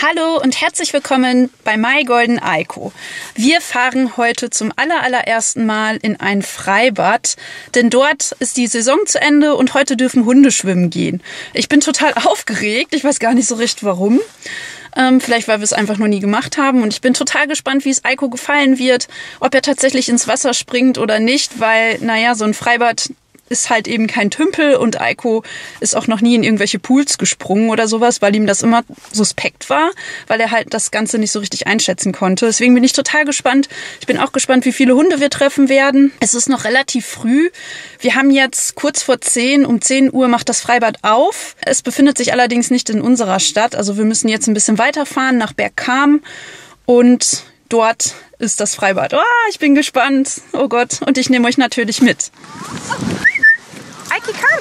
Hallo und herzlich willkommen bei My Golden Aiko. Wir fahren heute zum allerersten Mal in ein Freibad, denn dort ist die Saison zu Ende und heute dürfen Hunde schwimmen gehen. Ich bin total aufgeregt, ich weiß gar nicht so recht warum. Vielleicht, weil wir es einfach noch nie gemacht haben. Und ich bin total gespannt, wie es Aiko gefallen wird, ob er tatsächlich ins Wasser springt oder nicht, weil, naja, so ein Freibad ist halt eben kein Tümpel und Aiko ist auch noch nie in irgendwelche Pools gesprungen oder sowas, weil ihm das immer suspekt war, weil er halt das Ganze nicht so richtig einschätzen konnte. Deswegen bin ich total gespannt. Ich bin auch gespannt, wie viele Hunde wir treffen werden. Es ist noch relativ früh. Wir haben jetzt kurz vor 10, um 10 Uhr macht das Freibad auf. Es befindet sich allerdings nicht in unserer Stadt, also wir müssen jetzt ein bisschen weiterfahren nach Bergkamen und dort ist das Freibad. Oh, ich bin gespannt. Oh Gott. Und ich nehme euch natürlich mit. Eiki, komm!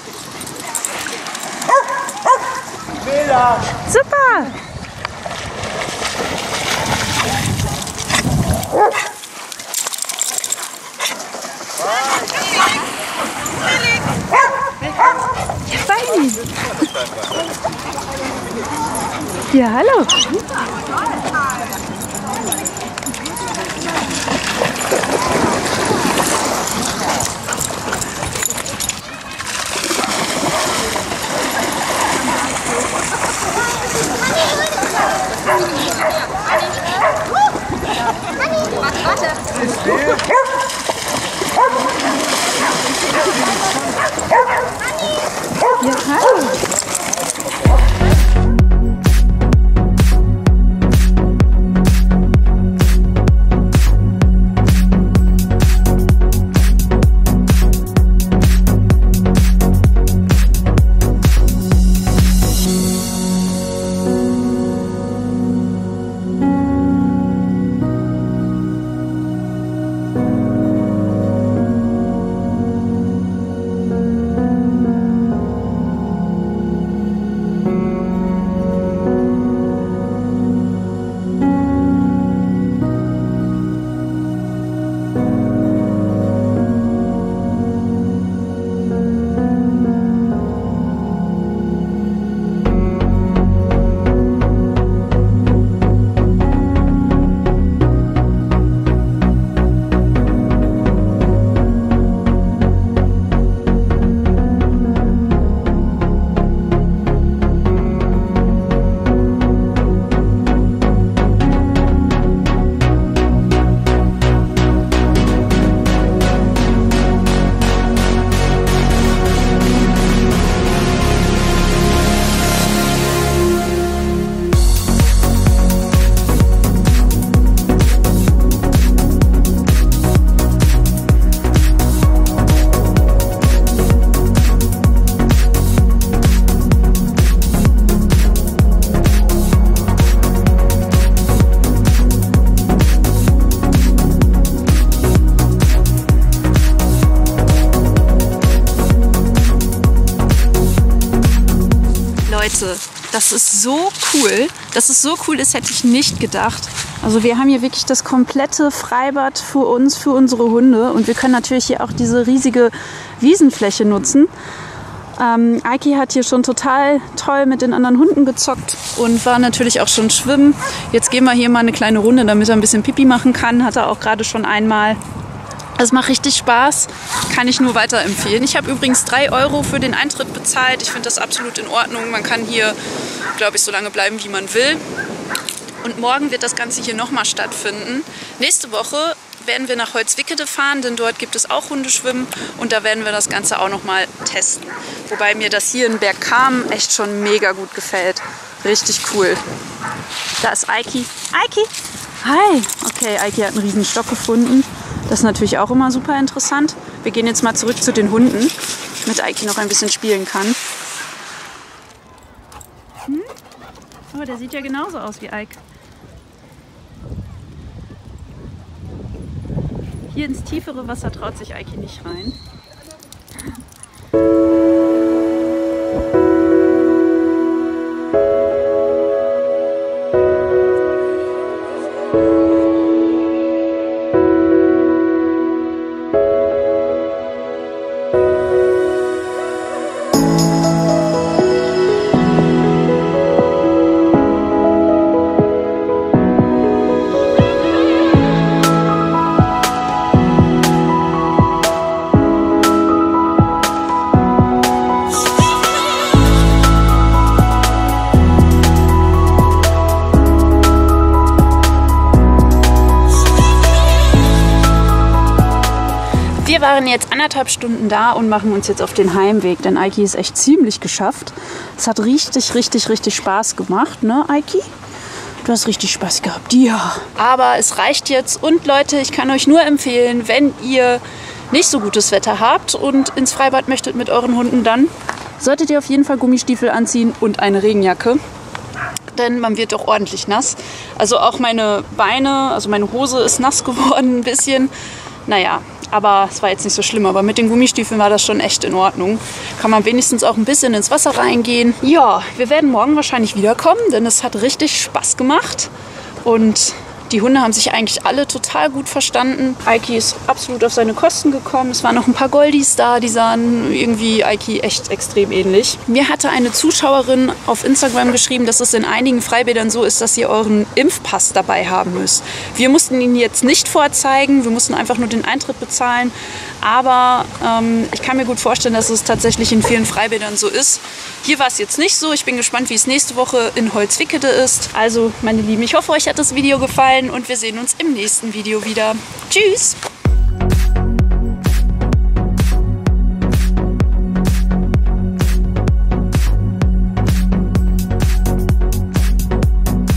Super! Ja, fein! Ja, hallo! Ja, hallo. Leute, das ist so cool. Dass es so cool ist, hätte ich nicht gedacht. Also wir haben hier wirklich das komplette Freibad für uns, für unsere Hunde. Und wir können natürlich hier auch diese riesige Wiesenfläche nutzen. Aiki hat hier schon total toll mit den anderen Hunden gezockt und war natürlich auch schon schwimmen. Jetzt gehen wir hier mal eine kleine Runde, damit er ein bisschen Pipi machen kann. Hat er auch gerade schon einmal. Es macht richtig Spaß, kann ich nur weiterempfehlen. Ich habe übrigens 3 € für den Eintritt bezahlt. Ich finde das absolut in Ordnung. Man kann hier, glaube ich, so lange bleiben, wie man will. Und morgen wird das Ganze hier nochmal stattfinden. Nächste Woche werden wir nach Holzwickede fahren, denn dort gibt es auch Hundeschwimmen und da werden wir das Ganze auch nochmal testen. Wobei mir das hier in Bergkamen echt schon mega gut gefällt. Richtig cool. Da ist Aiki. Aiki! Hi! Okay, Aiki hat einen riesen Stock gefunden. Das ist natürlich auch immer super interessant. Wir gehen jetzt mal zurück zu den Hunden, damit Aiki noch ein bisschen spielen kann. Oh, der sieht ja genauso aus wie Aiki. Hier ins tiefere Wasser traut sich Aiki nicht rein. waren jetzt 1,5 Stunden da und machen uns jetzt auf den Heimweg, denn Eiki ist echt ziemlich geschafft. Es hat richtig, richtig, richtig Spaß gemacht, ne Eiki? Du hast richtig Spaß gehabt, ja. Aber es reicht jetzt und Leute, ich kann euch nur empfehlen, wenn ihr nicht so gutes Wetter habt und ins Freibad möchtet mit euren Hunden, dann solltet ihr auf jeden Fall Gummistiefel anziehen und eine Regenjacke. Denn man wird doch ordentlich nass. Also auch meine Beine, also meine Hose ist nass geworden ein bisschen. Naja, aber es war jetzt nicht so schlimm. Aber mit den Gummistiefeln war das schon echt in Ordnung. Kann man wenigstens auch ein bisschen ins Wasser reingehen. Ja, wir werden morgen wahrscheinlich wiederkommen, denn es hat richtig Spaß gemacht. Und die Hunde haben sich eigentlich alle total gut verstanden. Eiki ist absolut auf seine Kosten gekommen. Es waren noch ein paar Goldies da, die sahen irgendwie Eiki echt extrem ähnlich. Mir hatte eine Zuschauerin auf Instagram geschrieben, dass es in einigen Freibädern so ist, dass ihr euren Impfpass dabei haben müsst. Wir mussten ihn jetzt nicht vorzeigen, wir mussten einfach nur den Eintritt bezahlen. Aber ich kann mir gut vorstellen, dass es tatsächlich in vielen Freibädern so ist. Hier war es jetzt nicht so. Ich bin gespannt, wie es nächste Woche in Holzwickede ist. Also, meine Lieben, ich hoffe, euch hat das Video gefallen und wir sehen uns im nächsten Video wieder. Tschüss!